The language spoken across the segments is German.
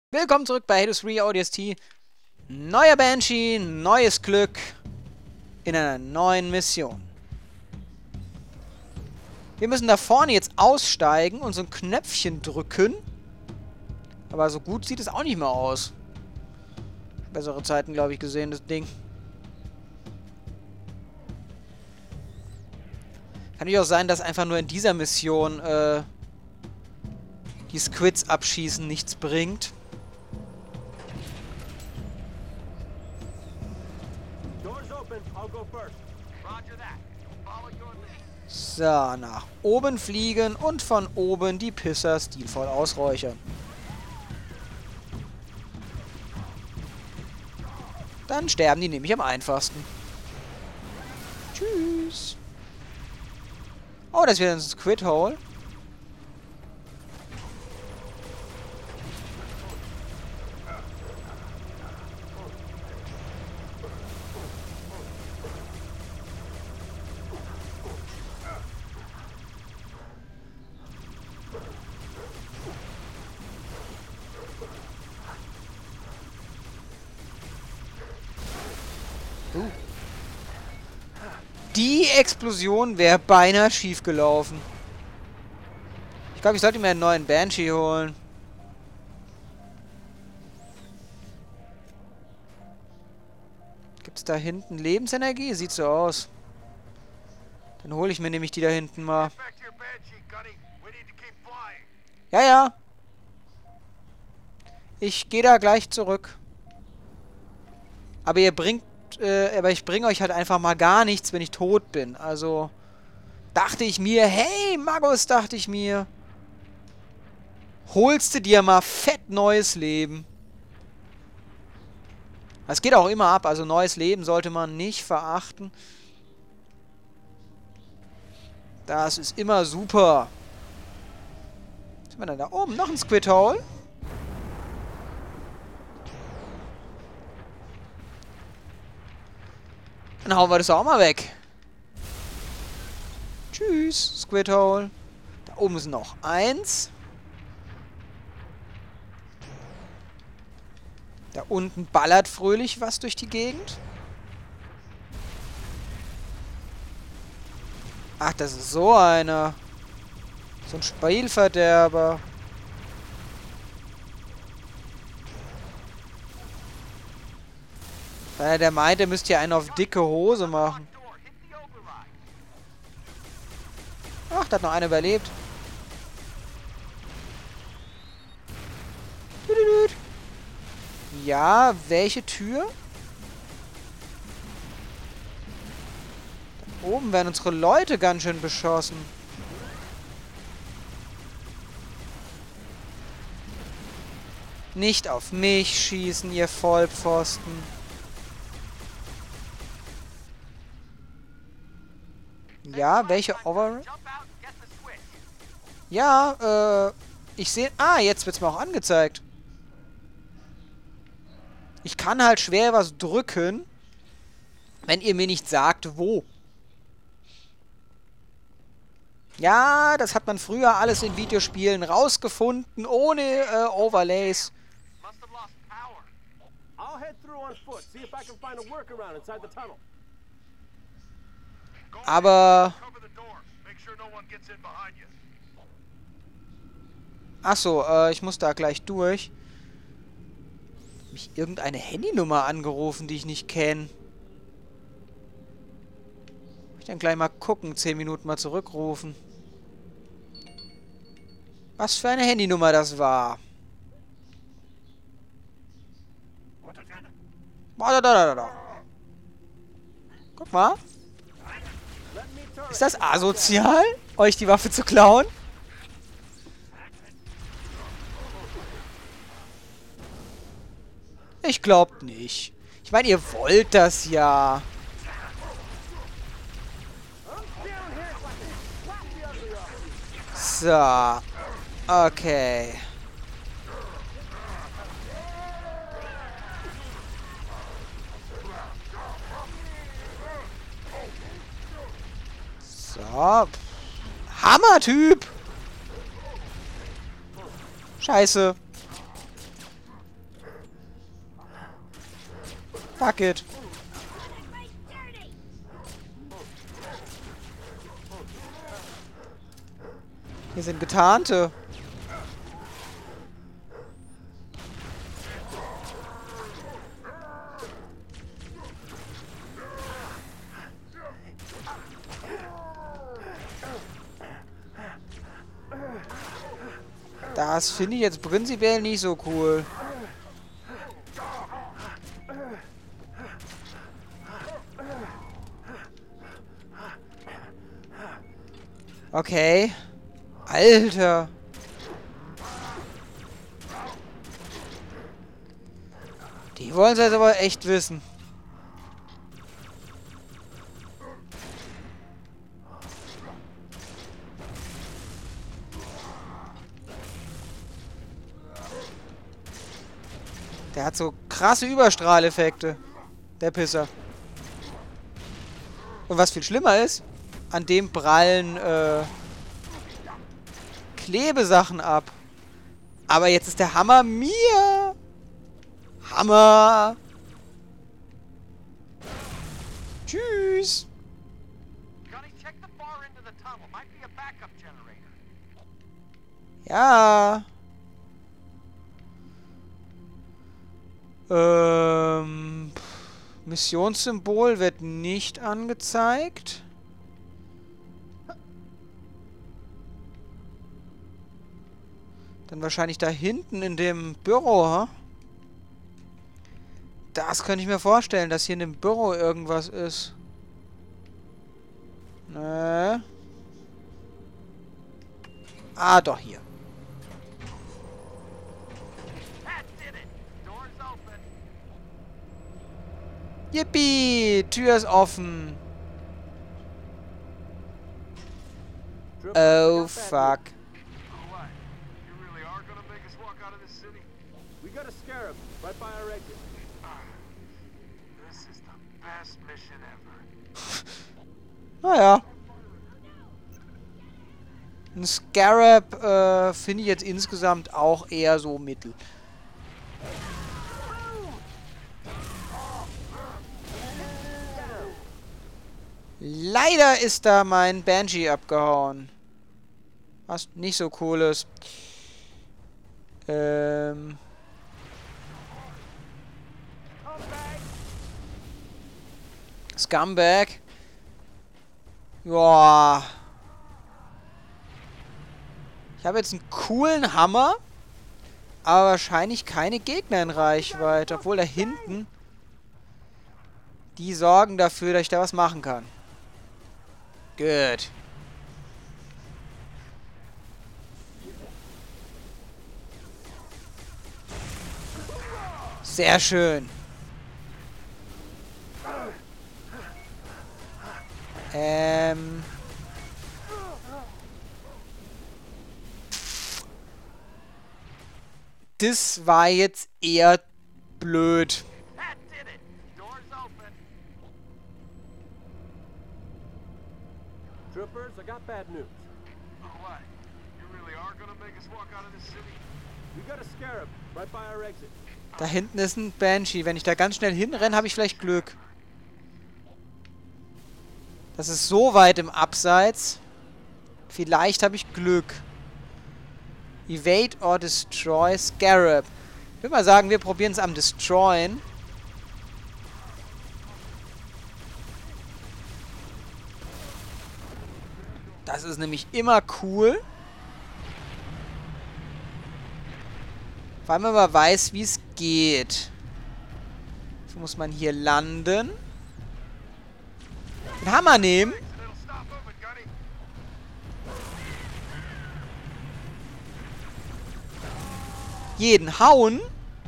Willkommen zurück bei Halo 3 ODST. Neuer Banshee, neues Glück in einer neuen Mission. Wir müssen da vorne jetzt aussteigen und so ein Knöpfchen drücken. Aber so gut sieht es auch nicht mehr aus. Bessere Zeiten, glaube ich, gesehen, das Ding. Kann natürlich auch sein, dass einfach nur in dieser Mission die Squids abschießen nichts bringt. So, nach oben fliegen und von oben die Pisser stilvoll ausräuchern. Dann sterben die nämlich am einfachsten. Tschüss. Oh, das ist wieder ein Squid Hole. Die Explosion wäre beinahe schief gelaufen. Ich glaube, ich sollte mir einen neuen Banshee holen. Gibt es da hinten Lebensenergie? Sieht so aus. Dann hole ich mir nämlich die da hinten mal. Ja, ja. Ich gehe da gleich zurück. Aber ich bringe euch halt einfach mal gar nichts, wenn ich tot bin. Also dachte ich mir, hey, Magus, dachte ich mir, holst du dir mal fett neues Leben. Das geht auch immer ab, also neues Leben sollte man nicht verachten. Das ist immer super. Was haben wir denn da oben? Noch ein Squid Hole. Dann hauen wir das auch mal weg. Tschüss, Squid Hole. Da oben ist noch eins. Da unten ballert fröhlich was durch die Gegend. Ach, das ist so einer. So ein Spielverderber. Der meint, er müsste hier einen auf dicke Hose machen. Ach, da hat noch einer überlebt. Ja, welche Tür? Da oben werden unsere Leute ganz schön beschossen. Nicht auf mich schießen, ihr Vollpfosten. Ja, welche Over... Ja, ich sehe... Ah, jetzt wird's mir auch angezeigt. Ich kann halt schwer was drücken, wenn ihr mir nicht sagt, wo. Ja, das hat man früher alles in Videospielen rausgefunden, ohne Overlays. Aber... Achso, ich muss da gleich durch. Mich irgendeine Handynummer angerufen, die ich nicht kenne. Ich dann gleich mal gucken, 10 Minuten mal zurückrufen. Was für eine Handynummer das war. Guck mal. Ist das asozial, euch die Waffe zu klauen? Ich glaub nicht. Ich meine, ihr wollt das ja. So. Okay. So. Hammer-Typ. Scheiße. Fuck it. Hier sind Getarnte. Das finde ich jetzt prinzipiell nicht so cool. Okay. Alter. Die wollen es jetzt aber echt wissen. Der hat so krasse Überstrahleffekte. Der Pisser. Und was viel schlimmer ist, an dem prallen Klebesachen ab. Aber jetzt ist der Hammer mir. Hammer. Tschüss. Ja. Missionssymbol wird nicht angezeigt. Dann wahrscheinlich da hinten in dem Büro, ha? Das könnte ich mir vorstellen, dass hier in dem Büro irgendwas ist. Ne? Ah, doch hier. Yippie! Tür ist offen. Oh, fuck. Naja. Ein Scarab finde ich jetzt insgesamt auch eher so mittel. Leider ist da mein Banshee abgehauen. Was nicht so cool ist. Scumbag. Joa. Ich habe jetzt einen coolen Hammer, aber wahrscheinlich keine Gegner in Reichweite. Obwohl da hinten, die sorgen dafür, dass ich da was machen kann. Gut. Sehr schön. Das war jetzt eher blöd. Troopers, I got bad news. What? You really are gonna make us walk out of this city? We got a scarab right by our exit. Da hinten ist ein Banshee. Wenn ich da ganz schnell hinrenne, habe ich vielleicht Glück. Das ist so weit im Abseits. Vielleicht habe ich Glück. Evade or destroy Scarab. Ich würde mal sagen, wir probieren es am Destroyen. Das ist nämlich immer cool. Vor allem, wenn man weiß, wie es geht. So muss man hier landen. Den Hammer nehmen. Jeden hauen.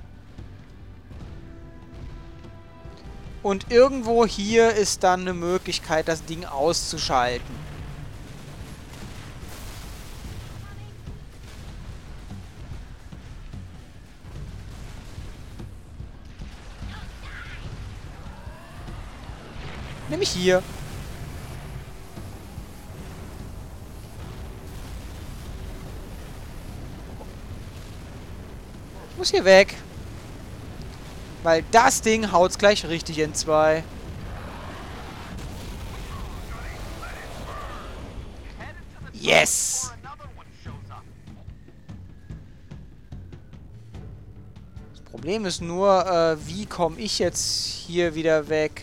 Und irgendwo hier ist dann eine Möglichkeit, das Ding auszuschalten. Nämlich hier. Ich muss hier weg. Weil das Ding haut's gleich richtig in zwei. Yes! Das Problem ist nur, wie komme ich jetzt hier wieder weg?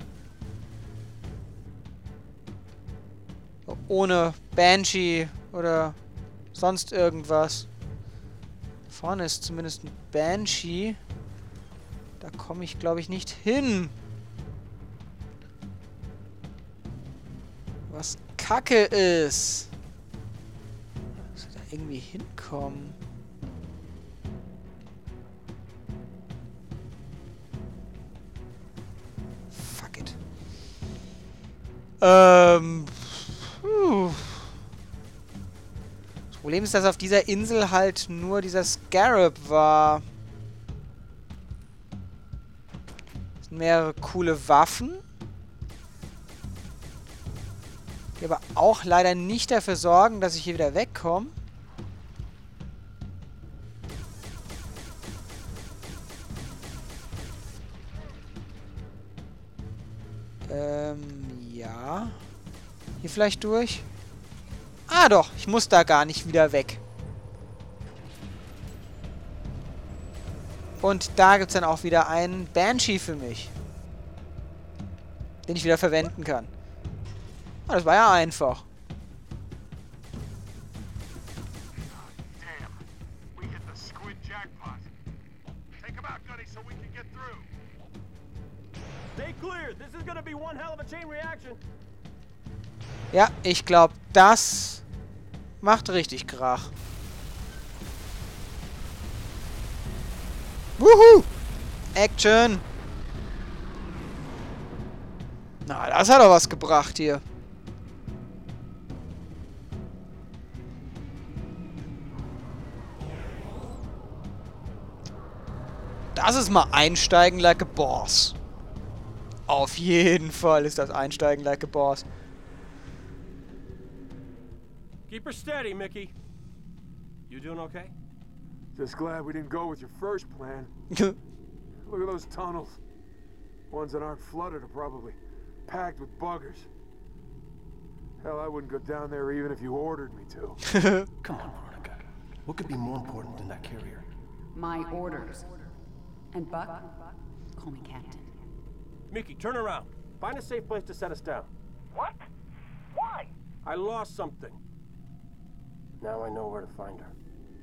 Ohne Banshee oder sonst irgendwas. Vorne ist zumindest ein Banshee. Da komme ich, glaube ich, nicht hin. Was Kacke ist. Muss ich da irgendwie hinkommen? Fuck it. Puh. Das Problem ist, dass auf dieser Insel halt nur dieser Scarab war. Es sind mehrere coole Waffen. Die aber auch leider nicht dafür sorgen, dass ich hier wieder wegkomme. Ja. Hier vielleicht durch? Ah doch, ich muss da gar nicht wieder weg. Und da gibt es dann auch wieder einen Banshee für mich. Den ich wieder verwenden kann. Ah, das war ja einfach. Ja, ich glaube, das macht richtig Krach. Wuhu! Action! Na, das hat doch was gebracht hier. Das ist mal Einsteigen like a Boss. Auf jeden Fall ist das Einsteigen like a Boss. Keep her steady, Mickey. You doing okay? Just glad we didn't go with your first plan. Look at those tunnels. Ones that aren't flooded are probably packed with buggers. Hell, I wouldn't go down there even if you ordered me to. Come on, Veronica. What could be more important than that carrier? My orders. And Buck, call me Captain. Mickey, turn around. Find a safe place to set us down. What? Why? I lost something. Now I know where to find her.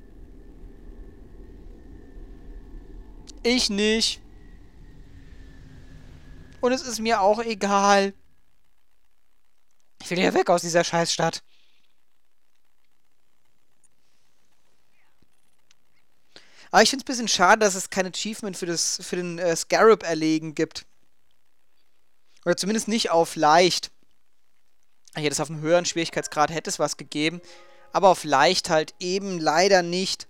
Ich nicht. Und es ist mir auch egal. Ich will hier weg aus dieser Scheißstadt. Aber ich finde es ein bisschen schade, dass es kein Achievement für den Scarab erlegen gibt. Oder zumindest nicht auf leicht. Ich hätte es auf einem höheren Schwierigkeitsgrad, hätte es was gegeben. Aber auf leicht halt eben leider nicht.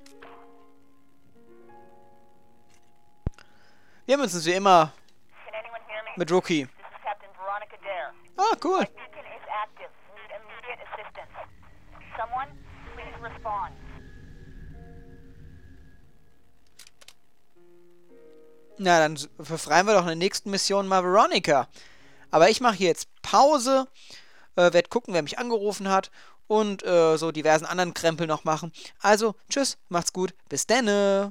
Wir haben uns wie immer mit Rookie. Ah, cool. Na, dann befreien wir doch in der nächsten Mission mal Veronica. Aber ich mache hier jetzt Pause, werde gucken, wer mich angerufen hat und so diversen anderen Krempel noch machen. Also, tschüss, macht's gut, bis denne.